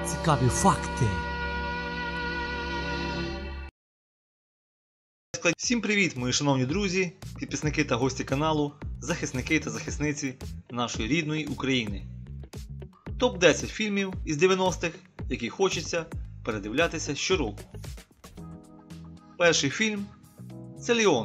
Цікаві факти. Всім привіт, мої шановні друзі, підписники та гості каналу, захисники та захисниці нашої рідної України. Топ-10 фільмів із 90-х, які хочеться передивлятися щороку. Перший фільм – це «Леон»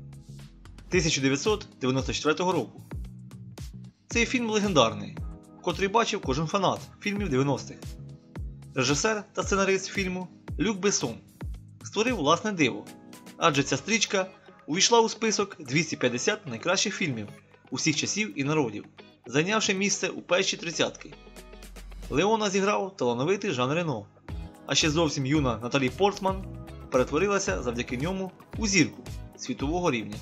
1994 року. Цей фільм легендарний, котрий бачив кожен фанат фільмів 90-х. Режисер та сценарист фільму Люк Бессон створив власне диво, адже ця стрічка увійшла у список 250 найкращих фільмів усіх часів і народів, зайнявши місце у першій тридцятки. Леона зіграв талановитий Жан Рено, а ще зовсім юна Наталі Портман перетворилася завдяки ньому у зірку світового рівня.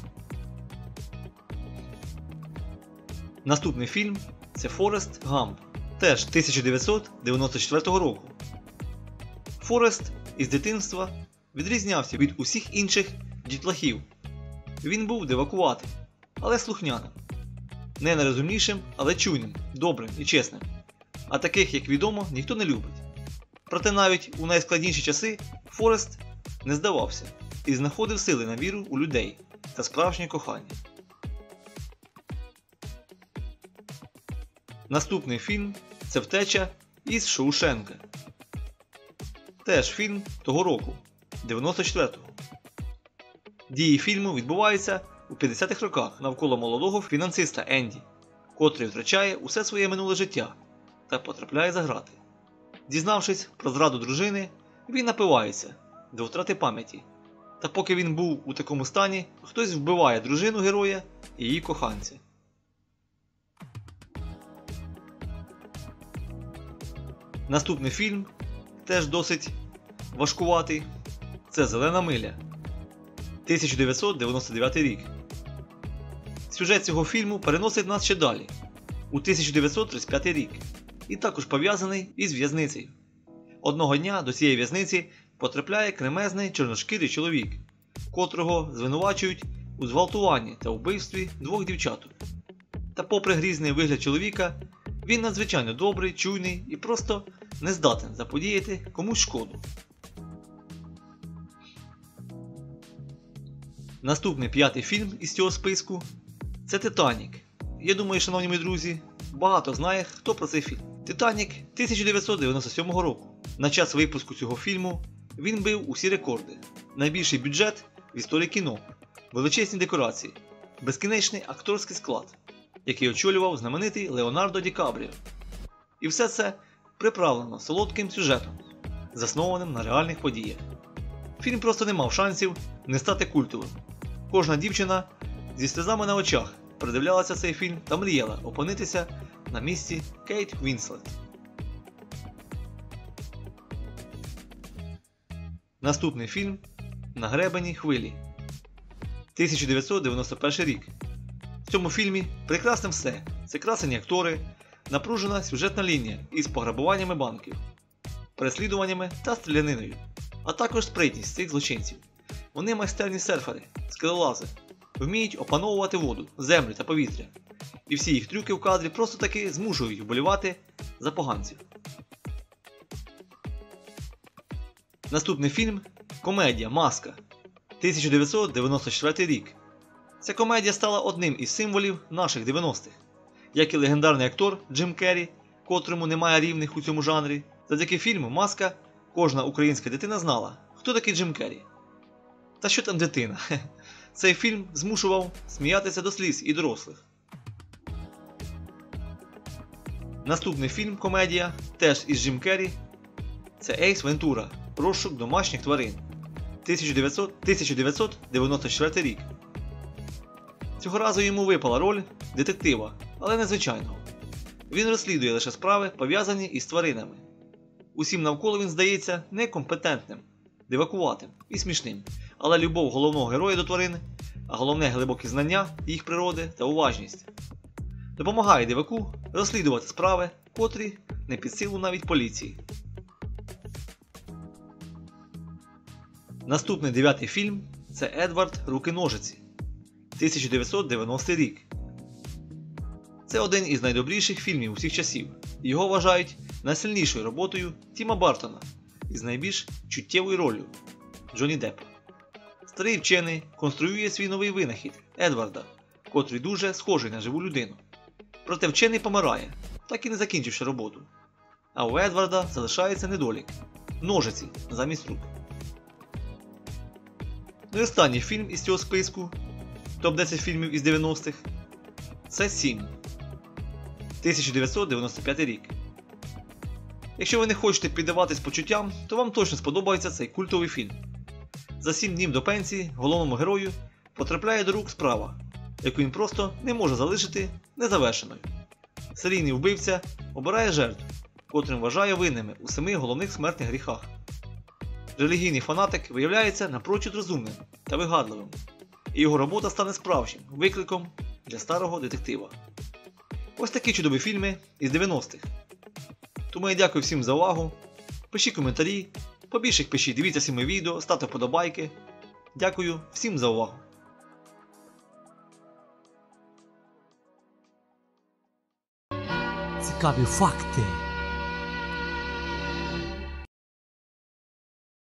Наступний фільм – це «Форест Гамп», теж 1994 року. Форест із дитинства відрізнявся від усіх інших дітлахів. Він був дивакуватим, але слухняним. Не найрозумнішим, але чуйним, добрим і чесним. А таких, як відомо, ніхто не любить. Проте навіть у найскладніші часи Форест не здавався і знаходив сили на віру у людей та справжнє кохання. Наступний фільм – це «Втеча із Шоушенка». Теж фільм того року, 94-го. Дії фільму відбуваються у 50-х роках навколо молодого фінансиста Енді, котрий втрачає усе своє минуле життя та потрапляє за грати. Дізнавшись про зраду дружини, він напивається до втрати пам'яті. Та поки він був у такому стані, хтось вбиває дружину героя і її коханця. Наступний фільм, теж досить важкуватий, це «Зелена миля» 1999 рік. Сюжет цього фільму переносить нас ще далі, у 1935 рік, і також пов'язаний із в'язницею. Одного дня до цієї в'язниці потрапляє кремезний чорношкірий чоловік, котрого звинувачують у зґвалтуванні та вбивстві двох дівчаток. Та попри грізний вигляд чоловіка, він надзвичайно добрий, чуйний і просто не здатен заподіяти комусь шкоду. Наступний п'ятий фільм із цього списку – це «Титанік». Я думаю, шановні мої друзі, багато знає, хто про цей фільм. «Титанік» 1997 року. На час випуску цього фільму він бив усі рекорди. Найбільший бюджет в історії кіно, величезні декорації, безкінечний акторський склад, який очолював знаменитий Леонардо Ді Капріо. І все це приправлено солодким сюжетом, заснованим на реальних подіях. Фільм просто не мав шансів не стати культовим. Кожна дівчина зі сльозами на очах передивлялася цей фільм та мріяла опинитися на місці Кейт Вінслет. Наступний фільм «На гребені хвилі» 1991 рік. В цьому фільмі прекрасне все. Це красені актори, напружена сюжетна лінія із пограбуваннями банків, переслідуваннями та стріляниною, а також спритність цих злочинців. Вони майстерні серфери, скелелази, вміють опановувати воду, землю та повітря. І всі їх трюки в кадрі просто таки змушують вболівати за поганців. Наступний фільм – комедія «Маска» 1994 рік. Ця комедія стала одним із символів наших 90-х. Як і легендарний актор Джим Керрі, котрому немає рівних у цьому жанрі, завдяки фільму «Маска» кожна українська дитина знала, хто такий Джим Керрі. Та що там дитина? Цей фільм змушував сміятися до сліз і дорослих. Наступний фільм комедія, теж із Джим Керрі, це «Ейс Вентура. Розшук домашніх тварин» 1994 рік. Цього разу йому випала роль детектива, але незвичайного. Він розслідує лише справи, пов'язані із тваринами. Усім навколо він здається некомпетентним, дивакуватим і смішним, але любов головного героя до тварин, а головне глибокі знання їх природи та уважність, допомагає диваку розслідувати справи, котрі не під силу навіть поліції. Наступний 9-й фільм – це «Едвард. Руки-ножиці» 1990 рік. Це один із найдобріших фільмів усіх часів. Його вважають найсильнішою роботою Тіма Бартона із найбільш чуттєвою роллю Джонні Деппа. Старий вчений конструює свій новий винахід Едварда, котрий дуже схожий на живу людину. Проте вчений помирає, так і не закінчивши роботу. А у Едварда залишається недолік – ножиці замість рук. Ну і останній фільм із цього списку топ-10 фільмів із 90-х – це «7». 1995 рік. Якщо ви не хочете піддаватись почуттям, то вам точно сподобається цей культовий фільм. За 7 днів до пенсії головному герою потрапляє до рук справа, яку він просто не може залишити незавершеною. Серійний вбивця обирає жертв, котрим вважає винними у 7 головних смертних гріхах. Релігійний фанатик виявляється напрочуд розумним та вигадливим, і його робота стане справжнім викликом для старого детектива. Ось такі чудові фільми із 90-х. Тому я дякую всім за увагу. Пишіть коментарі, побільше їх пишіть, дивіться всі мої відео, ставте вподобайки. Дякую всім за увагу. Цікаві факти.